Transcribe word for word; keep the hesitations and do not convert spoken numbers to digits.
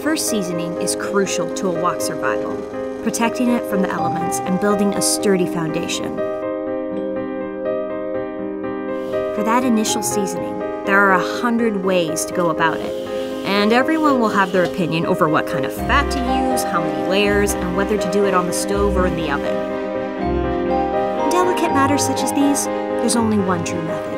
first seasoning is crucial to a wok's survival, protecting it from the elements and building a sturdy foundation. For that initial seasoning, there are a hundred ways to go about it, and everyone will have their opinion over what kind of fat to use, how many layers, and whether to do it on the stove or in the oven. In delicate matters such as these, there's only one true method.